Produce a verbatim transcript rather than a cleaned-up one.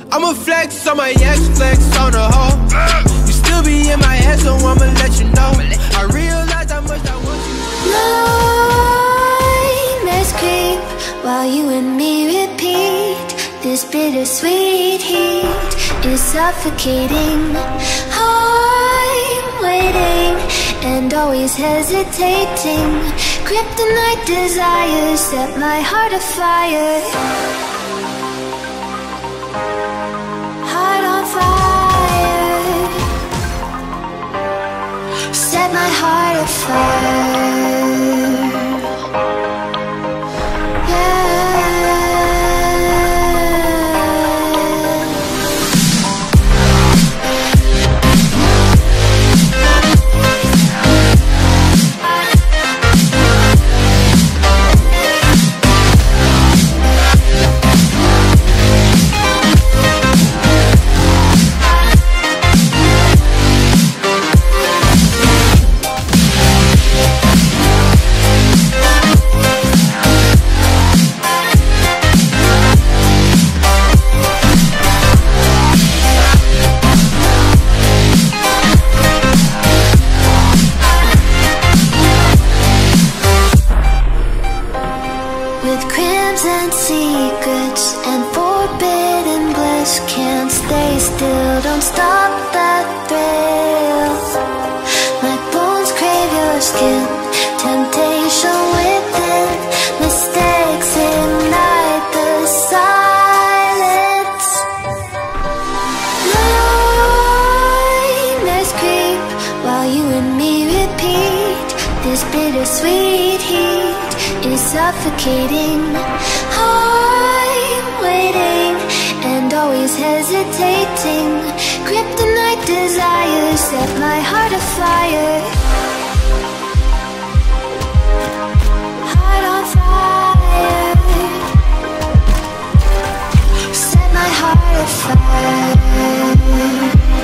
I'ma flex on my ex, flex on the hoe. You still be in my head, so I'ma let you know. I realize how much I want you. Nightmares creep while you and me repeat. This bittersweet heat is suffocating. I'm waiting and always hesitating. Kryptonite desires set my heart afire. Heart on fire. Set my heart afire. And secrets and forbidden bliss, can't stay still, don't stop that thrill. My bones crave your skin, temptation within, mistakes ignite the silence. Nightmares creep while you and me repeat. This bittersweet heat is suffocating. I'm waiting and always hesitating. Kryptonite desires set my heart afire. Heart on fire. Set my heart afire.